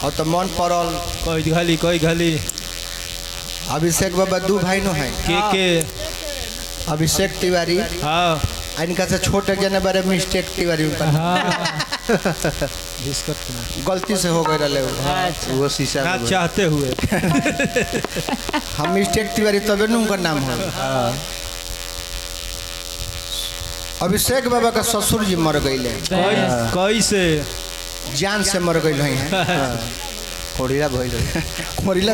और तो मन पड़ल कोई घली अभिषेक बाबा दू भाई नो है के अभिषेक तिवारी हाँ इनका से छोटे जने बारे मिस्टेक तिवारी उनका गलती से हो गए रहे वो शीशा ना चाहते हुए हम मिस्टेक तिवारी तबे न उनका नाम हो। अभिषेक बाबा का ससुर जी मर गए कैसे जान से मर गए हैं खोरीला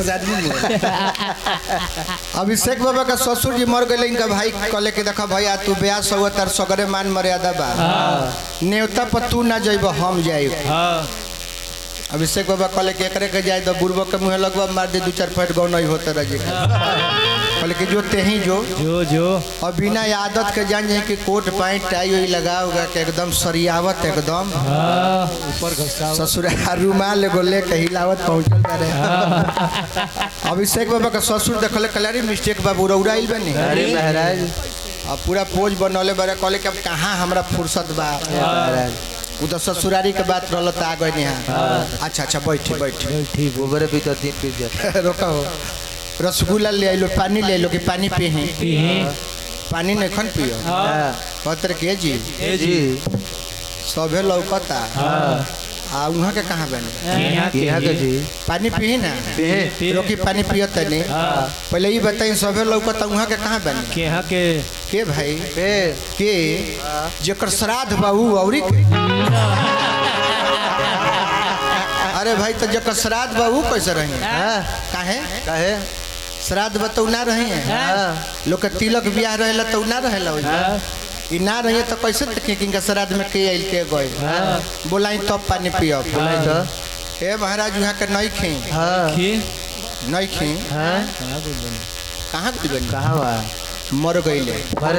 अभिषेक बाबा का ससुर जी मर गए इनका भाई कहले कि देखा भैया तू ब्याह हुआ तार सगरे मान मर्यादा बा नेवता पर तू ना जाइब हम जाइब। अभिषेक बाबा कहले कि एकरे के जाए तो बुढ़बो के मुँह लगवा मार दे 2-4 फट गाँव नहीं होता रह कहले कि जो ते ही जो और बिना आदत के जान जाए कि कोट पैंट टाई वही लगा होगा कि एकदम सरियावत एकदम ऊपर ससुर रुमाल एगो लेके हिलावत पहुँचल रहे। अभिषेक बाबा का ससुर देखले कलारी मिस्टेक बाबू रौराइल बनी महाराज अब पूरा पोज बनौले बारे कहले कि अब कहाँ हमरा फुर्सत बा वो तो ससुरारी के बात रहल तो आ गए यहाँ। अच्छा बैठी गोबर भी तो दिन पी रोका हो रसगुल्ला ले लो पानी ले लो कि पानी पी पानी नहीं खन पियो पत्र के जी सभे लौकता आ वहाँ के कहाँ बने यहाँ के जी पानी पी ना रोकी पानी पियो तनी पहले ये बताइए सभे लौकता वहाँ के कहाँ बने के भाई के जकर श्राद्ध बाबू औरी अरे भाई तो जकर श्राद्ध बाबू कैसे रहे काहे श्राद्ध बतौ ना रहे हैं लोग के तिलक ब्याह रहेला तो ना रहेला ई ना रहे तो कैसे देखें कि इनका श्राद्ध में के आइल के गए बोलाई तब पानी पियो बोलाई तो ए महाराज यहाँ के नहीं खी कहाँ मर गईले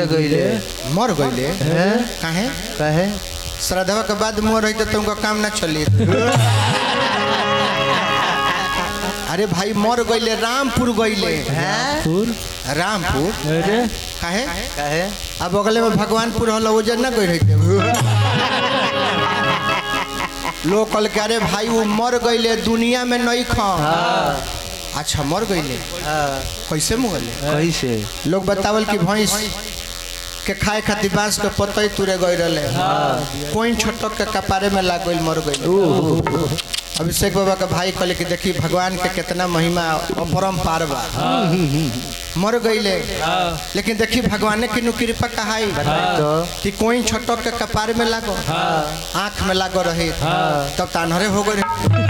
काहे श्राद्धवा के बाद मुँह रही तो तुमको काम ना चली। अरे भाई मर गईले रामपुर गईले रामपुर काहे अब अगले में भगवानपुर हल ओजन ना गई रही लोग कल के अरे भाई वो मर गईले दुनिया में नहीं खा अच्छा मर गईले कैसे मुगले कैसे लोग बतावल कि भैंस के खाए खातिर बांस के पतई तुरे गए रहे कोई छोटक के कपारे में लाग गई मर गई। अभिषेक बाबा का भाई कहले कि देखी भगवान के कितना महिमा अपरंपार बा मर गईले लेकिन देखी भगवान की कृपा कहाई कि कोई छोटक के कपार में लागो आँख में लागो रहे तब तानहरे हो गए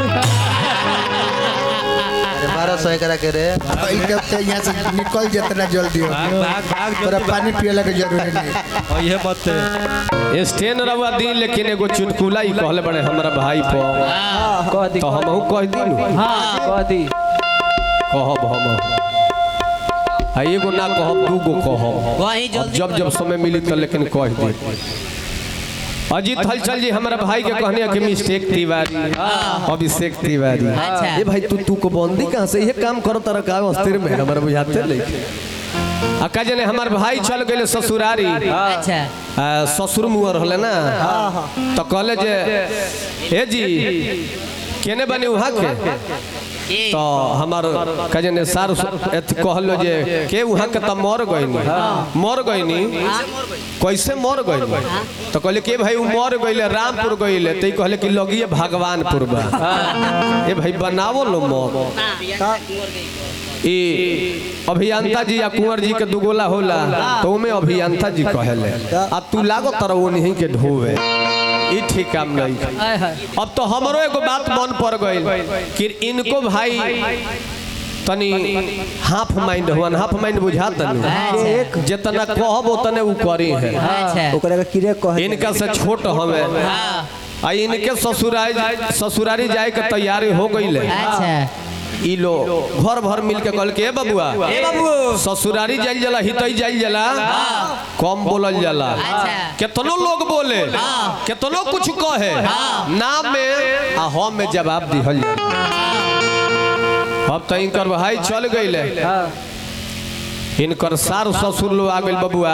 1200 करा के रे यहाँ से निकल जितना जल्दी हो तोरा पानी पियला के जरूरी नहीं ये मत स्टेन रवा दी लेकिन एगो चुटकुला ही कहले बड़े हमरा भाई पर कह दी तो हमहू कह दी कह दी कहब हम एगो ना कहब दूगो कहब जब जब समय मिली तो लेकिन कह दी। अजीत हलचल जी हमारा भाई के कहने कि मिस्टेक तिवारी अभिषेक तिवारी ये भाई तू को बंदी कहाँ से ये काम करो तरह का अस्थिर में हमारा बुझाते नहीं अक्का जने हमार भाई चल गए ससुरारी ससुर मुहर हले ना तो कहले जे हे जी केने बने वहाँ के तो हमार कजने सार कहलो जे के वहाँ के तो मर गईनी कैसे मर गईनी तो कहले के भाई वो मर गईले रामपुर गईले तो कहले कि लगिए भगवानपुर बा ये भाई बनावो लो मर अभियंता जी या कुंवर जी के दुगोला होला तो में अभियंता जी कहले आ तू लागो तरह वो नहीं के ढोवे ठीक काम नहीं। अब तो हमरो एगो बात मन पड़ गई कि इनको भाई तनी हाफ माइंड बुझा तनी जितना कहब उतने उ करी है इनका से छोट हमें इनके ससुरारी जाए के तैयारी हो गई ई लो घर भर मिल के कल के बबुआ ससुरारी जाइल जला हितई जाइल जला कम बोलल जला केतनो लोग बोले केतनो कुछ कहे नाम में आ हम में जवाब दिहल अब तो इनकर भाई चल गईले इनकर सार ससुर लोग आ गइल बबुआ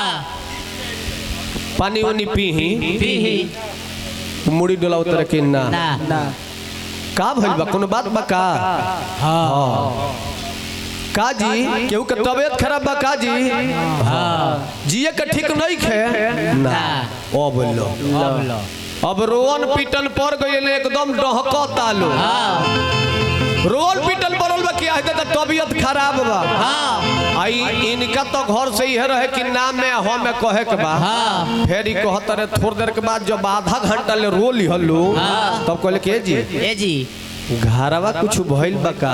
पानी उनी पीही मुड़ी डोला उतर के ना का भइल बा कोनो बात बा का हां काजी केहू के तबीयत खराब बा काजी हां जिए के ठीक नहीं खे ना ओ बोलो अब रोवन पीटन पर गइल एकदम डहकता लो रोल पीटन पड़ल बा क्या है तबीयत खराब बा आई इनका तो घर से ही रहे कि नाम में हम में कहे के बा फिर ही कहत रे थोड़ी देर के बाद जब आधा घंटा ले रोली हल्लू तब कहले के जी घरवा कुछ भइल बा का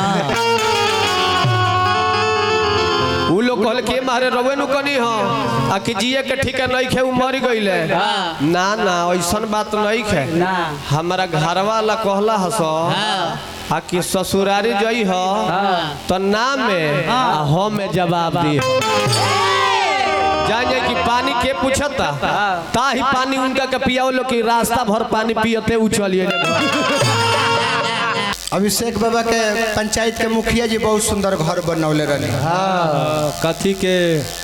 उ लोग कहले के मारे रवे नु कनी हो आ कि जिए के ठीक नहीं खे मर गइले ना ना ऐसन बात नहीं खे हमारा घरवा ला कहला हस आ कि ससुरारी जई हो तो नाम में हम में जवाब दी जाने कि पानी के पूछता ता ही पानी उनका के पियाओ लो कि रास्ता भर पानी पियते उ चलिए अभिषेक बाबा के पंचायत के मुखिया जी बहुत सुंदर घर बनौले रहनी कथी के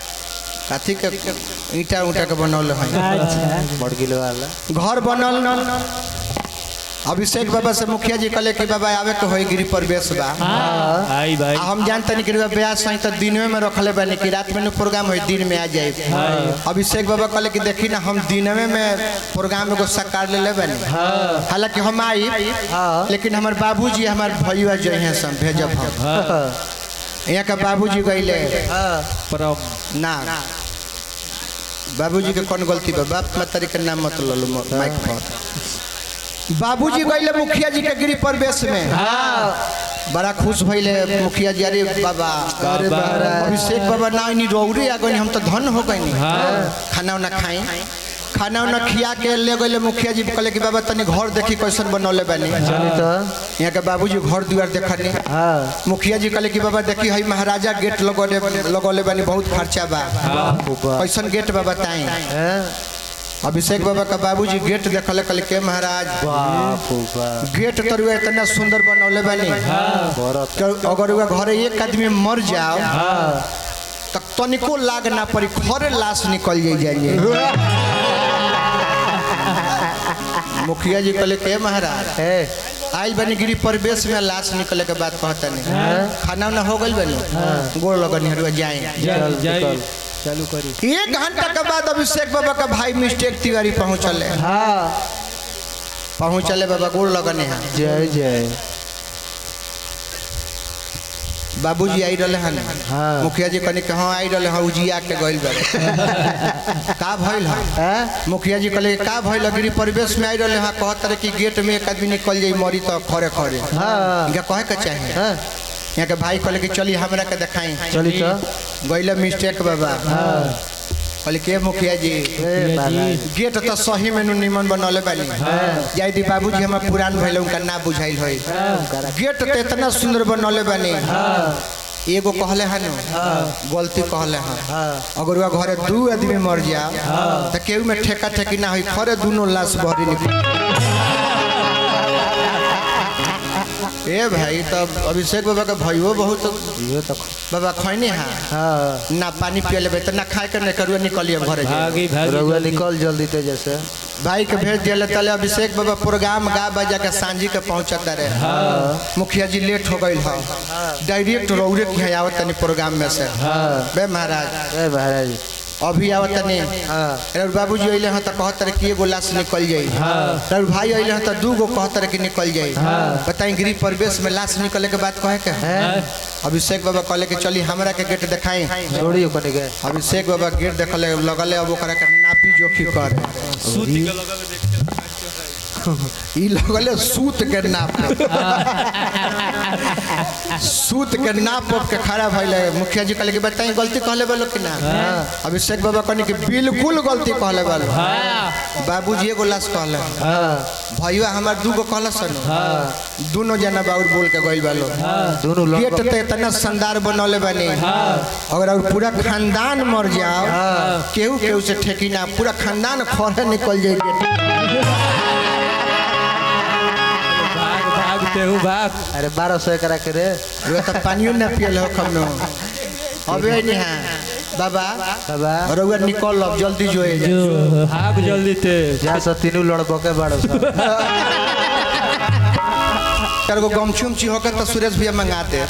ईटा उटा के बनौले हैं बड़गिल वाला घर बनल अभिषेक बाबा से मुखिया जी कहले कि बाबा आवे के होई गिरी प्रवेश बा आई भाई हम जानते नहीं कि ब्यास सही तो दिन में रखले बने कि रात में प्रोग्राम होई दिन में आ जाए अभिषेक बाबा कहले कि देखी ना हम दिन में प्रोग्राम एगो साकार ले ले बने हालांकि हम आई लेकिन हमारे बाबूजी हमारे भैया जो हैं सब भेजब हम यहाँ का बाबूजी गईले ना बाबूजी के कौन गलती बा बाप मतरी के नाम मत लो माइक पर बाबूजी गईले मुखिया जी के गिरी प्रवेश में बड़ा खुश भइले मुखिया जी अरे बाबा अभिषेक बाबा ना इनी रौरे आ गई हम तो धन हो गई खाना उना खाई खाना उना खिया के ले गए मुखिया जी कहले कि बाबा तनी घर देखी कैसन बनौले बानी यहाँ के बाबूजी घर दुआर देखनी मुखिया जी कहले कि बाबा देखी हई महाराजा गेट लगौले बानी बहुत खर्चा बा कैसन गेट बा बताई अभिषेक बाबा का बाबूजी गेट देखले कहले के महाराज गेट तो इतना सुंदर बनौले बानी अगर घरे एक आदमी मर जाओ तो तनिको लाग ना पड़ी खरे लाश निकल जाइए मुखिया जी कहले के महाराज आइल बनी गिरी प्रवेश में लाश निकले के बाद कहता नहीं खाना उना हो गई बनी गोड़ लगन जाए चालू करी 1 घंटा के बाद अभिषेक बाबा का भाई मिस्टेक तिवारी पहुँचले बाबा गोड़ लगने जय जय बाबूजी आई रहे हैं मुखिया जी कहने के हाँ आई रहे हैं उजिया के गइल बा का भइल है मुखिया जी कहले का भइल गिरी परिवेश में आई रहे हैं कहत रहे कि गेट में एक आदमी निकल जाई मरी तो खरे खरे इनका कहे के चाहिए यहाँ के भाई कहले कि चली हमरा के दिखाई चली तो गइले मिस्टेक बाबा कहले के मुखिया जी गेट तो सही में निमन बनौले बानी जाई दी बाबूजी हमार पुरान भइल उनका ना बुझाइल होई गेट तो इतना सुंदर बनौले बानी एगो कहले हन गलती कहले हन अगर वो घरे 2 आदमी मर जाओ तो केहू में ठेका ठेकी ना होई खरे दोनों लाश बहरी निकल ए भाई तब अभिषेक बाबा का भाइयों बहुत बाबा खैनी हाँ ना पानी पिए लेबे तो ना खाए के नहीं करुआ निकलिए घरे रउआ निकल जल्दी ते जैसे भाई के भेज दिया तले अभिषेक बाबा प्रोग्राम गा बजा के सांझी के पहुंचता रहे मुखिया जी लेट हो गई डायरेक्ट रौरे के आवत तनी प्रोग्राम में से बे महाराज अभी आवत नहीं बाबूजी अइले हैं तो कहत रहे कि एगो लाश निकल जाई और भाई अइले हैं तो 2 गो कहत रहे कि निकल जाई बताई गिरी प्रवेश में लाश निकले के बाद कहे के अभिषेक बाबा कहले कि चली हमरा के गेट दिखाई छोड़ी ओकने के अभिषेक बाबा गेट देखले लगले अब ओकरा के नापी जोखी कर सूती के लगल देख ई लगले सूत के नाप सूत के नाप के खड़ा भइले मुखिया जी कहले कि बताई गलती कहले बोलो कि ना अभिषेक बाबा कहने कि बिल्कुल गलती कहले बोलो बाबूजी एगो लाश कहले भैया हमार 2 गो कहले सन दोनों जना बाउर बोल के गइल बालो दोनों गेट तो इतना शानदार बनौले बने अगर और पूरा खानदान मर जाओ केहू केहू से ठेकी ना पूरा खानदान खरे निकल जाए भाग अरे 1200 करा के रे तो पानियो ना पियल हो कम नो अबे नहीं है बाबा रउआ निकल अब जल्दी जो भाग जल्दी ते जा तीनों लड़कों के बड़ो चार गो गमछी उमछी होकर तो सुरेश भैया मंगा दे।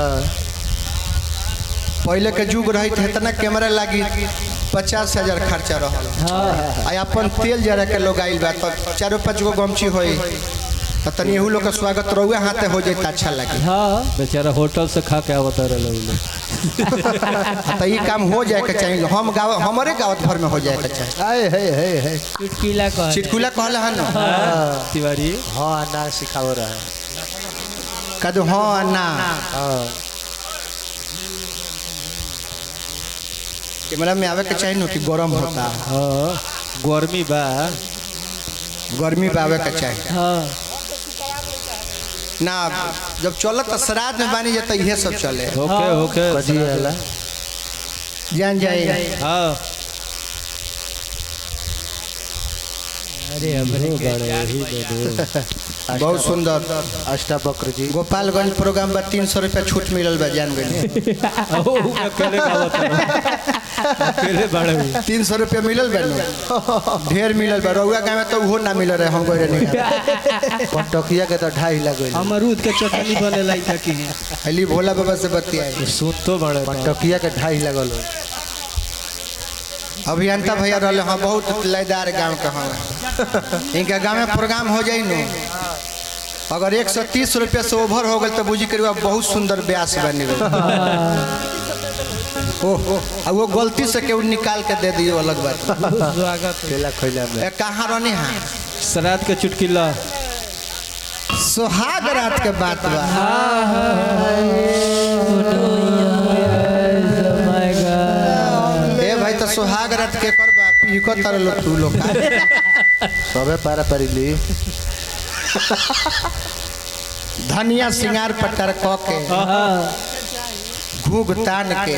पहले के युग रही थे इतना कैमरा लगी 50,000 खर्चा रहा। अपन तेल जरा के लोग आइल बा तो 4-5 गो गमछी होई तो तनी एहू लोग के स्वागत रहुए हाथे हो जाए अच्छा लगे। बेचारा होटल से खा के आवत रहे तो ये काम हो जाए के चाहिए। हम गाँव हमारे गाँव भर में हो जाए के चाहिए। चिटकुला कहले है ना तिवारी। हाँ ना सिखाओ रहा है कदू हाँ ना कैमरा में आवे के चाहिए ना कि गरम होता। गर्मी बा गर्मी पे आवे के चाहिए ना। जब चलत तो श्राद्ध में बानी जाता ये सब चले। ओके कदी वाला जान जाए। हाँ बहुत सुंदर अष्टावक्र जी गोपालगंज प्रोग्राम बा 300 रुपया छूट मिलल बा जान गए। अकेले बड़े 300 रुपया मिलल बा ढेर मिलल बा। रउआ गाँव में तो वो ना मिल रहे हम गए नहीं। पंटकिया के तो 2.5 लाख गई। अमरूद के चटनी बने लाई था कि अली भोला बाबा से बतियाए सुत तो बड़े पंटकिया के 2.5 लागल। अभियंता भैया रहे हाँ बहुत लयदार गाँव के हाँ। इनका गाँव में प्रोग्राम हो जाए न अगर 130 रुपया से ओवर हो गए तो बुझी करीब बहुत सुंदर ब्यास बनी रहे। ओह वो गलती से केहू निकाल के दे दियो अलग बात। केला खैला में कहाँ रहनी है श्राद्ध के चुटकिला सुहाग रात के बात बा। ए भाई तो सुहाग रात के कर बा पीको तर लोग तू लोग सबे पारा परिली धनिया सिंगार पटर क के घूग तान के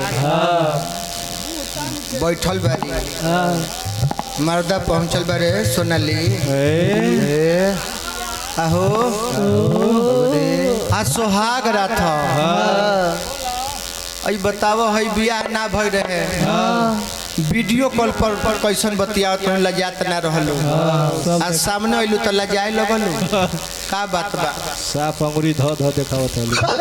बैठल बारी। मर्दा पहुंचल बारे सोनाली आहो आ सुहाग रात आई बतावो है बियाह ना भई रहे वीडियो कॉल पर कैसन बतिया तो लजात ना रहलू आज सामने अइलू तो लजाए लगलू का बात बा। साफ अंगुरी धो धो देखावत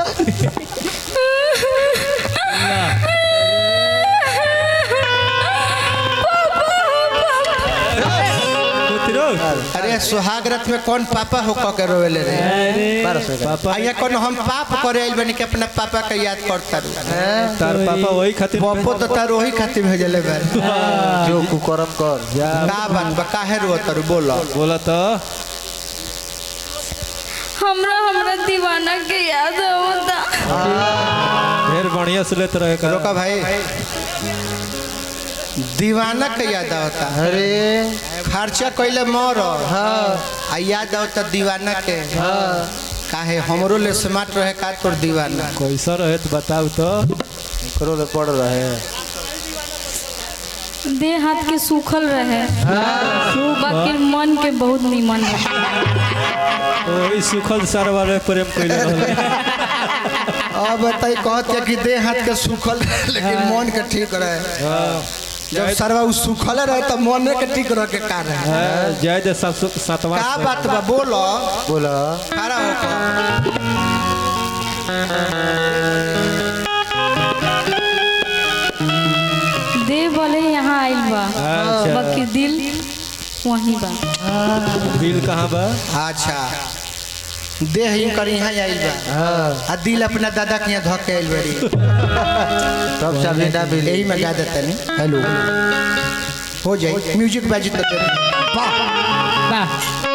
अरे सुहाग रात में कौन पापा हो के रोवेले रे पापा आया कौन हम पाप करे आइल बनी के अपना पापा के याद करता रू। तार पापा वही खातिर पप्पो तो तार वही खातिर भेजले बार जो कुकरम कर का बात बा काहे रोत रू बोला तो हमरा दीवाना के याद होता। ढेर बढ़िया से लेते रहे रोका भाई दीवाना के याद आवता। अरे खर्चा कइले मर आ याद आवता दीवाना के काहे हमरो ले स्मार्ट रहे का तोर दीवाना कैसा रहे तो बताओ तो करो ले पड़ रहे देह हाथ के सूखल रहे बाकी मन के बहुत निमन वही सुखल सार वाले प्रेम कइले रहले। अब बताई कहत कि देह हाथ के सूखल लेकिन मन के ठीक रहे। जब सरवा उ सूखल रहे तो मन के ठीक रह के का रहे जय जय सातवां का बात बा बोलो खड़ा हो देह भले यहाँ आइल बा बाकी दिल वहीं बा। दिल कहाँ बा? अच्छा देह ही कर यहाँ आइल बा आ दिल अपना दादा के यहाँ धके आइल बड़ी तब चाबी ना मिली यही में गा देता नहीं। हेलो हो जाए म्यूजिक बाजी तो वाह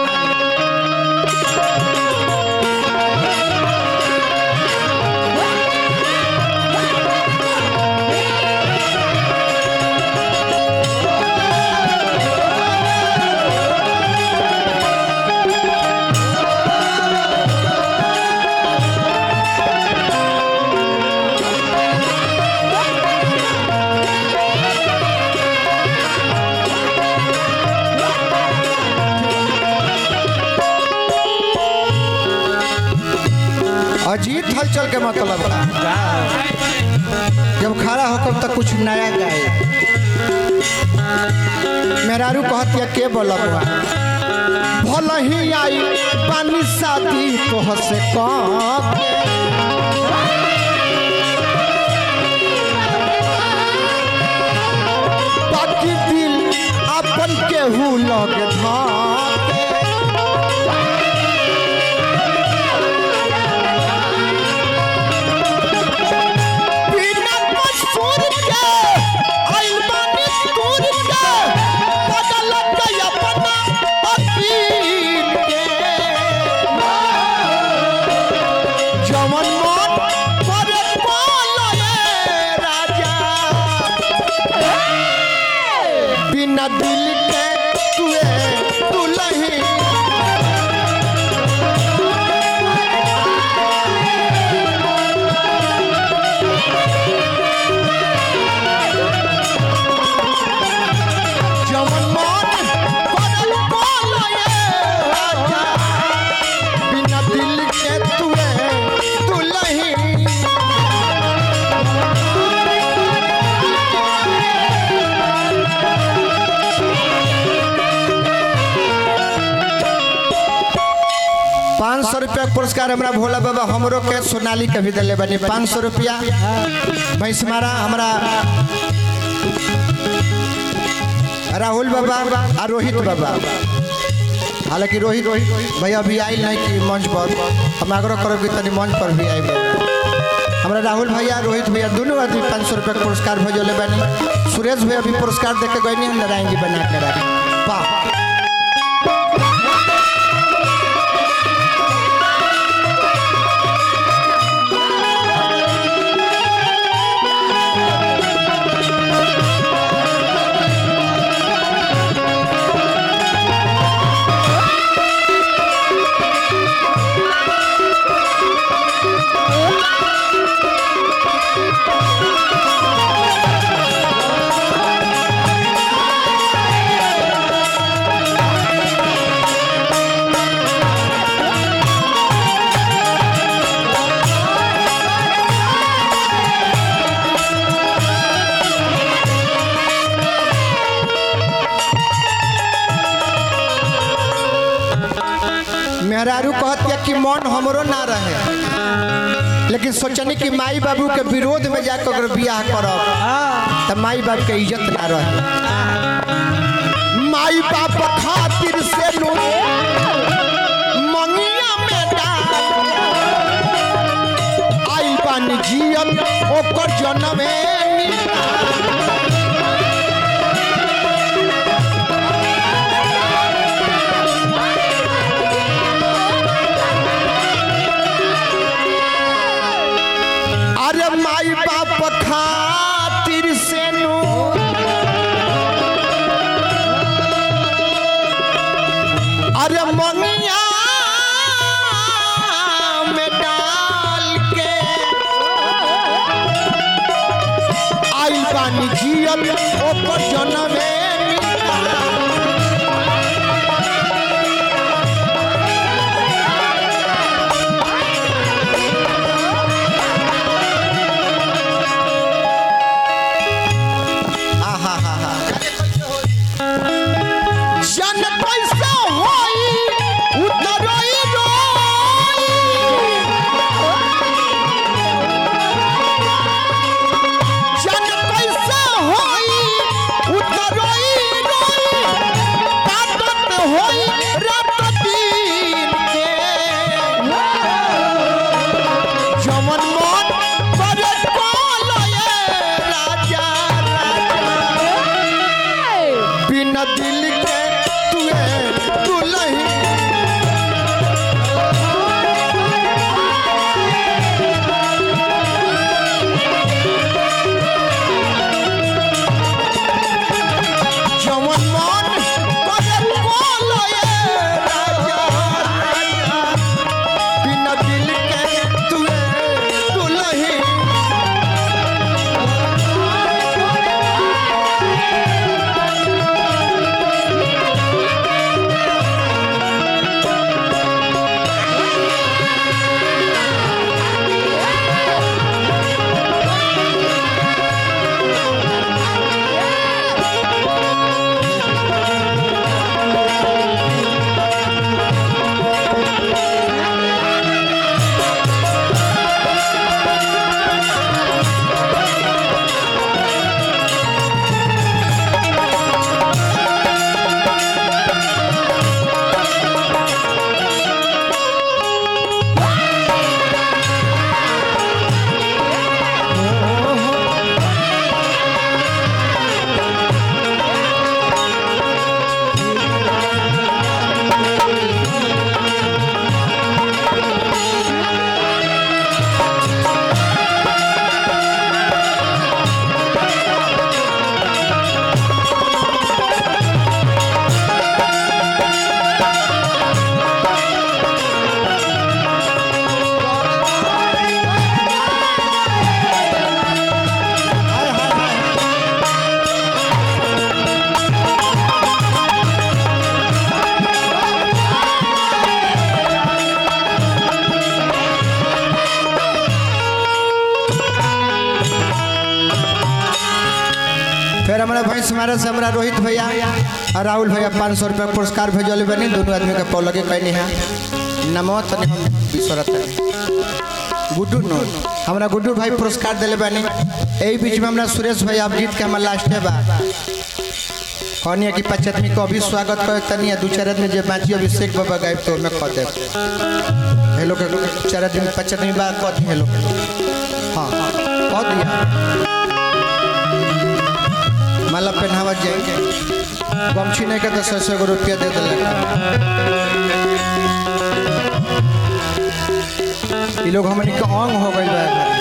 अजीत हलचल के मतलब जब खड़ा होकर तो कुछ नया गाए मेहरारू कहती है के बोलब भल ही आई पानी शादी तो हसे के बाकी दिल अपन केहू लगे धाके बिना कसूर के आइल बानी दूर के बदल गई अपना अतीत के जवन मन पर पाले राजा बिना दिल के तुए दुलही जवन मन पर पाले राजा बिना दिल के तुए दुलही 500 रुपया पुरस्कार हमरा भोला बाबा हमरो के सोनाली के भी दिले बनी 500 रुपया भैंसमारा हमरा राहुल बाबा और रोहित बाबा। हालांकि रोहित भैया अभी आई नहीं कि मंच पर हम आग्रह करो कि तनी मंच पर भी आए हमरा राहुल भैया रोहित भैया दोनों आदमी 500 रुपया पुरस्कार भेजले बनी। सुरेश भैया भी पुरस्कार देके गए नहीं नारायण जी बना के रखे वाह। मेहरारू कहतिया कि मन हमरो ना रहे, लेकिन सोचनी कि माई बाबू के विरोध में जाकर अगर बियाह करब तो माई बाप के इज्जत ना रहे। माई बाप खातिर से मंगिया में डाल आई पानी जियत ओकर जनमे माई बाप खातिर से अरे मंगिया में डाल के आई पानी जियत ओकर जनमे होई हमारा भैंस हमारा से हमारा रोहित भैया और राहुल भैया 500 रुपया पुरस्कार भेजल बनी दोनों आदमी के पौलगे कहनी है नमो तनि हम विश्वरत गुड्डू नो हमारा गुड्डू भाई पुरस्कार दिले बनी यही बीच में हमारा सुरेश भाई आप जीत के हमारा लास्ट है बा कहनी कि 75 को अभी स्वागत कर तनी 2-4 दिन जे बाजी अभिषेक बाबा गायब तो मैं कह दे हेलो के 4 दिन 75 बार कह दी हेलो हाँ कह दिया माला पहनावा जाए गमछी नहीं के तो 100 रुपया दे दिल ये लोग हमने का अंग हो गई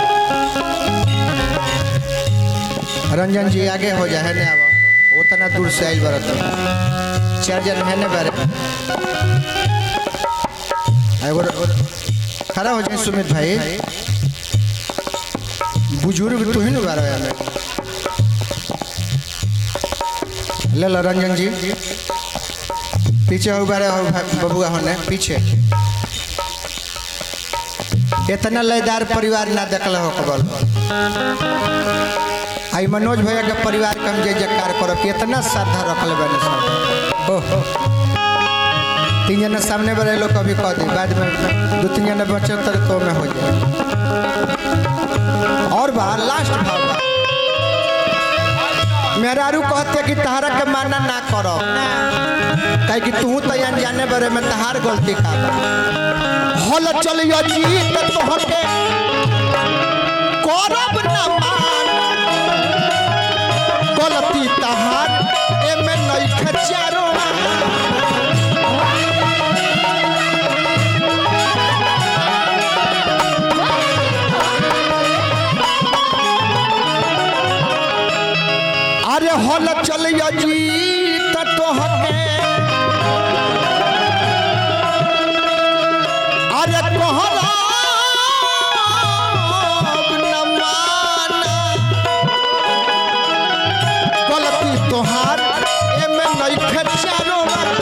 रंजन जी आगे हो जाए ना उतना दूर से आइल बरत 4 जन है ने बारे खड़ा हो जाए सुमित भाई बुजुर्ग तू ही ना बारे में ले लो रंजन जी पीछे हो बारे हो बबुआ होने पीछे इतना लयदार परिवार ना देखल हो कबल आई मनोज भैया के परिवार के हम जय जयकार करब इतना श्रद्धा रखल बने सब ओह 3 जन सामने बड़े लोग कभी कह दी बाद में 2-3 जन बचे तो में हो जाए और बाहर लास्ट भाव मेहरारू कहते कि तहारा के माना ना करो कहे कि तू तो जाने बारे में तहार गलती का हल चलियो जीत तोहके करब ना मान गलती तहार एमे नहीं खचारो अरे हल चलियो जीत तोहके अरे कोहरा गलती तोहार एमे नहीं खचारो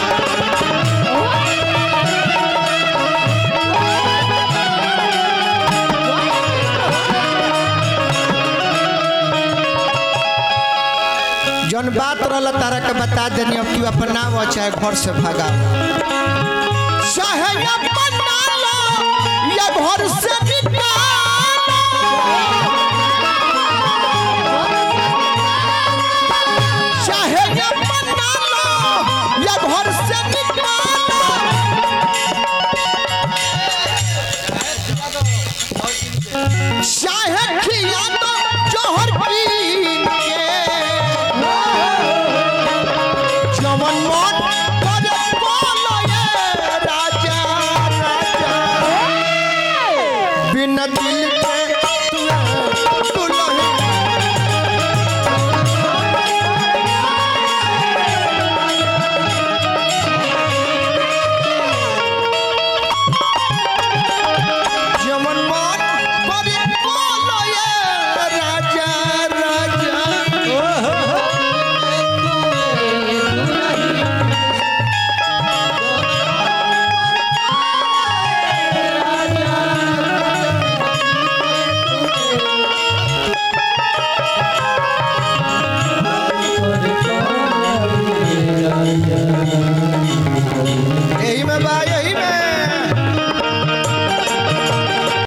जौन बात रहल तारा के बता देनी अब तू अपना वो चाहे घर से भागा चाहे अपना लो या घर से निकाल चाहे अपना लो या घर से निकाल चाहे खिया दो जोहर पीन के जवन मन करे बोलो ये राजा राजा बिन दिल